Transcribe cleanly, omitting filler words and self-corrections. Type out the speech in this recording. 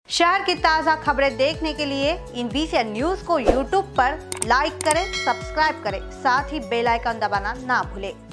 शहर की ताज़ा खबरें देखने के लिए इन VCN न्यूज़ को YouTube पर लाइक करें, सब्सक्राइब करें, साथ ही बेल आइकन दबाना ना भूलें।